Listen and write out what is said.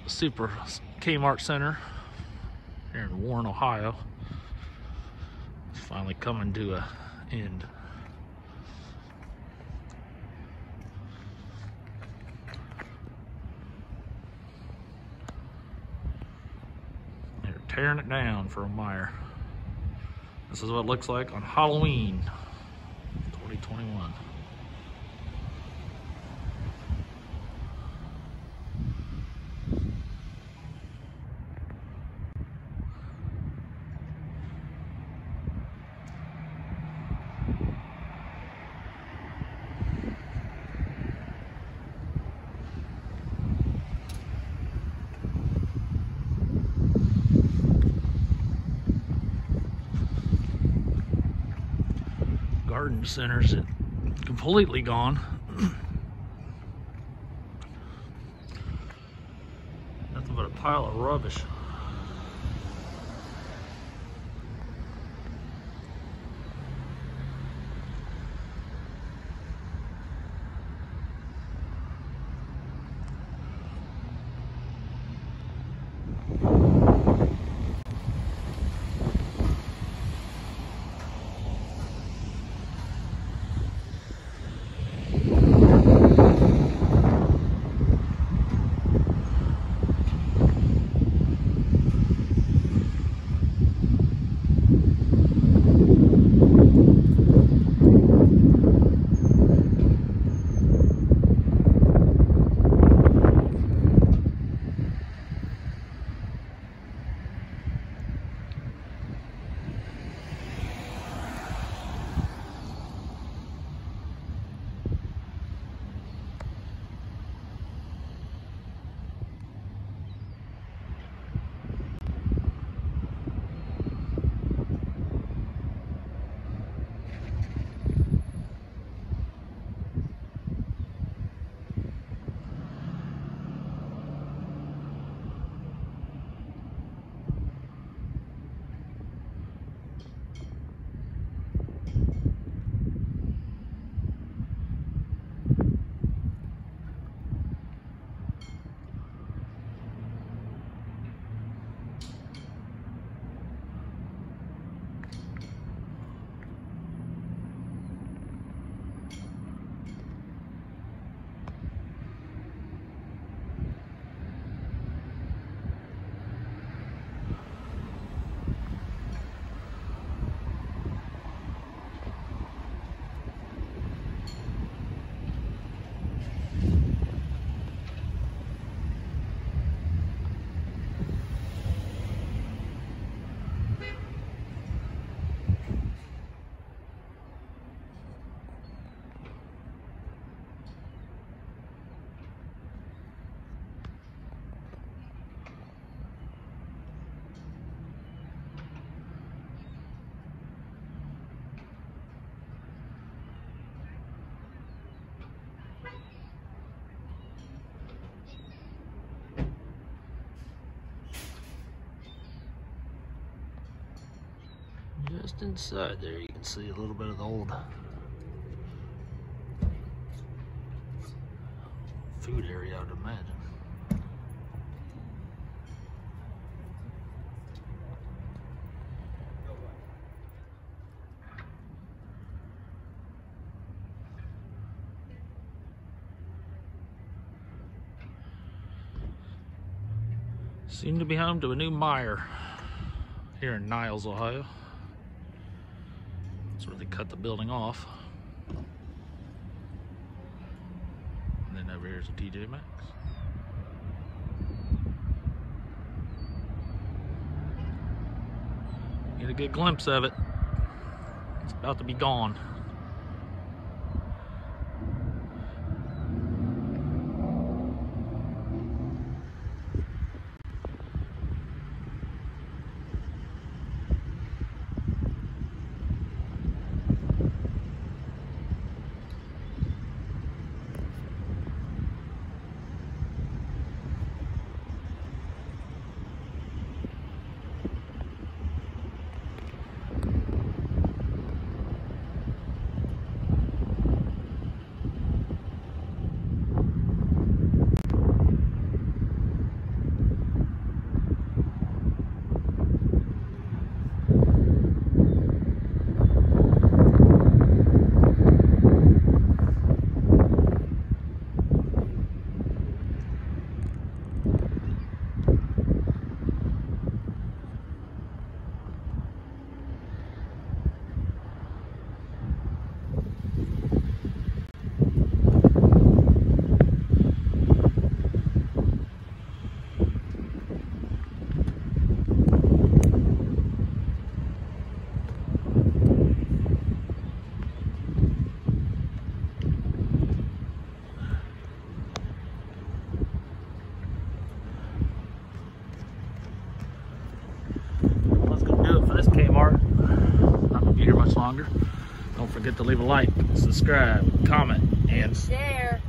Super Kmart Center here in Warren, Ohio. It's finally coming to an end. They're tearing it down for a Meijer. This is what it looks like on Halloween 2021. Garden centers completely gone. Nothing but a pile of rubbish. Just inside there, you can see a little bit of the old food area, I would imagine. Seem to be home to a new Meijer here in Niles, Ohio. That's where they cut the building off. And then over here's a TJ Maxx. Get a good glimpse of it. It's about to be gone. longer. Don't forget to leave a like, subscribe, comment, and share.